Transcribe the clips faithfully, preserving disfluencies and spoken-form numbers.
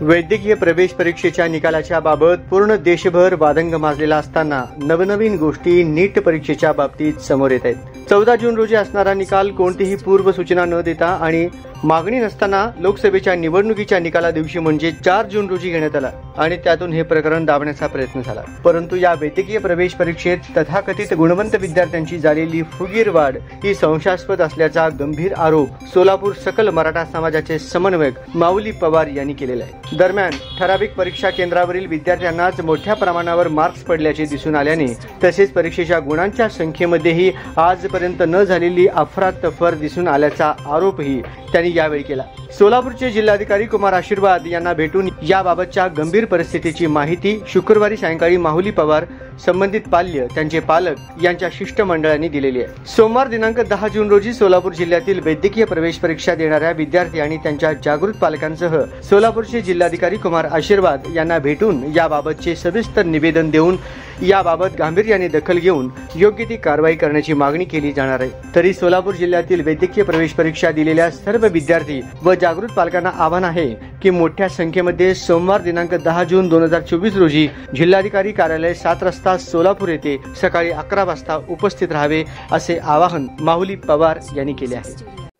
वैद्यकीय प्रवेश परीक्षेच्या निकालाच्या बाबत पूर्ण देशभर वादंग माजलेला असताना नवनवीन गोष्टी नीट परीक्षेच्या बाबतीत समोर येत आहेत। चौदा जून रोजी असणारा निकाल कोणतीही पूर्व सूचना न देता आणि मागणी नसताना लोकसभेच्या निवडणुकीच्या निकाला दिवशी म्हणजे चार जून रोजी घेण्यात आला आणि त्यातून हे प्रकरण दाबण्याचा प्रयत्न झाला। परंतु या वैद्यकीय प्रवेश परीक्षेत तथाकथित गुणवंत विद्यार्थ्यांची झालेली फुगीर वाढ ही संशयास्पद असल्याचा गंभीर आरोप सोलापूर सकल मराठा समाजाचे समन्वयक माऊली पवार यांनी केलेला आहे। दरम्यान ठराविक परीक्षा केंद्रावरील विद्यार्थ्यांनाच मोठ्या प्रमाणावर मार्क्स पडल्याचे दिसून आल्याने तसेच परीक्षेच्या गुणांच्या संख्येमध्येही आजपर्यंत न झालेली अफरातफर दिसून आल्याचा आरोपही त्यांनी यावेळी केला। सोलापूरचे जिल्हाधिकारी कुमार आशीर्वाद यांना भेटून याबाबतच्या गंभीर परिस्थितीची माहिती शुक्रवारी सायंकाळी माऊली पवार, संबंधित पाल्य, त्यांचे पालक यांच्या शिष्टमंडळाने दिलेली आहे। सोमवार दिनांक दहा जून रोजी सोलापूर जिल्ह्यातील वैद्यकीय प्रवेश परीक्षा देणाऱ्या विद्यार्थी आणि त्यांच्या जागृत पालकांसह सोलापूरचे जिल्हाधिकारी कुमार आशीर्वाद यांना भेटून याबाबतचे सविस्तर निवेदन देऊन याबाबत गांभीर्याने दखल घेऊन योग्य ती कारवाई करण्याची मागणी केली जाणार आहे। तरी सोलापूर जिल्ह्यातील वैद्यकीय प्रवेश परीक्षा दिलेल्या सर्व विद्यार्थी व जागृत पालकांना आवाहन आहे की मोठ्या संख्येमध्ये सोमवार दिनांक दहा जून दोन हजार चोवीस रोजी जिल्हाधिकारी कार्यालय सात रस्ता सोलापूर येथे सकाळी अकरा वाजता उपस्थित राहावे असे आवाहन माऊली पवार यांनी केले आहे।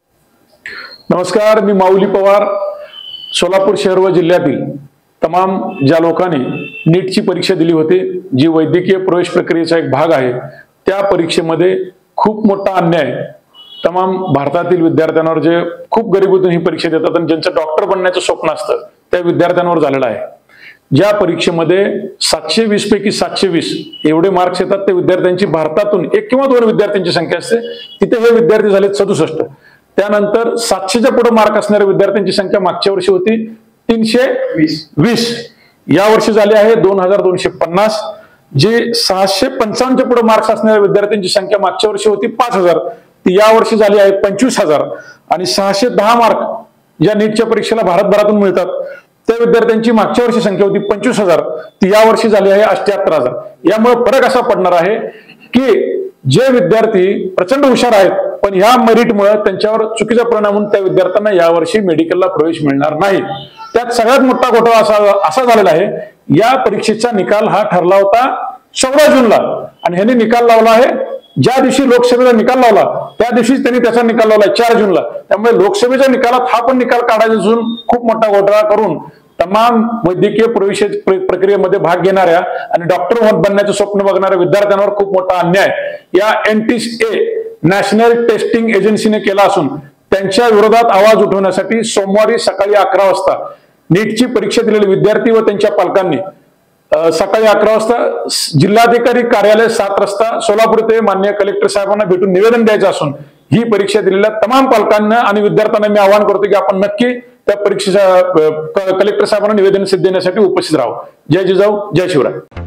नमस्कार, मी माऊली पवार। सोलापूर शहर व जिल्ह्यातील तमाम ज्या लोकांनी नीटची परीक्षा दिली होती, जी वैद्यकीय प्रवेश प्रक्रियेचा एक भाग आहे, त्या परीक्षेमध्ये खूप मोठा अन्याय तमाम भारतातील विद्यार्थ्यांवर, जे खूप गरिबीतून ही परीक्षा देतात आणि ज्यांचं डॉक्टर बनण्याचं स्वप्न असतं त्या विद्यार्थ्यांवर झालेलं आहे। ज्या परीक्षेमध्ये सातशे वीस पैकी सातशे वीस एवढे मार्क्स येतात त्या विद्यार्थ्यांची भारतातून एक किंवा दोन विद्यार्थ्यांची संख्या असते, तिथे हे विद्यार्थी झाले सदुसष्ट। त्यानंतर सातशेच्या पुढे मार्क असणाऱ्या विद्यार्थ्यांची संख्या मागच्या वर्षी होती तीनशे वीस वीस या वर्षी झाली आहे दोन हजार दोनशे पन्नास। जे सहाशे पंचावन्नच्या पुढे मार्क्स असणाऱ्या विद्यार्थ्यांची संख्या मागच्या वर्षी होती पाच हजार, ती या वर्षी झाली आहे पंचवीस हजार। आणि सहाशे दहा मार्क ज्या नीटच्या परीक्षेला भारतभरातून मिळतात त्या विद्यार्थ्यांची मागच्या वर्षी संख्या होती पंचवीस हजार, ती या वर्षी झाली आहे अठ्ठ्याहत्तर हजार। यामुळे फरक असा पडणार आहे की जे विद्यार्थी प्रचंड हुशार आहेत पण ह्या मेरिटमुळे त्यांच्यावर चुकीचा परिणाम होऊन त्या विद्यार्थ्यांना यावर्षी मेडिकलला प्रवेश मिळणार नाही। त्यात सगळ्यात मोठा घोटाळा असा असा झालेला आहे, या परीक्षेचा निकाल हा ठरला होता चौदा जूनला आणि ह्यांनी निकाल लावला आहे ज्या दिवशी लोकसभेचा निकाल लावला त्या दिवशीच त्यांनी त्याचा निकाल लावला चार जूनला। त्यामुळे लोकसभेच्या निकालात हा पण निकाल काढायचा असून खूप मोठा घोटाळा करून तमाम वैद्यकीय प्रवेश प्रक्रियेमध्ये भाग घेणाऱ्या आणि डॉक्टर बनण्याचे स्वप्न बघणाऱ्या विद्यार्थ्यांवर खूप मोठा अन्याय या N T A national testing एजन्सीने केला असून त्यांच्या विरोधात आवाज उठवण्यासाठी सोमवारी सकाळी अकरा वाजता नीटची परीक्षा दिलेले विद्यार्थी व त्यांच्या पालकांनी सकाळी अकरा वाजता जिल्हाधिकारी कार्यालय सात रस्ता सोलापूर येथे माननीय कलेक्टर साहेबांना भेटून निवेदन द्यायचं असून ही परीक्षा दिलेल्या तमाम पालकांना आणि विद्यार्थ्यांना मी आवाहन करतो की आपण नक्की त्या परीक्षेच्या कलेक्टर साहेबांना निवेदन देण्यासाठी उपस्थित राहावं। जय जिजाऊ, जय शिवराय।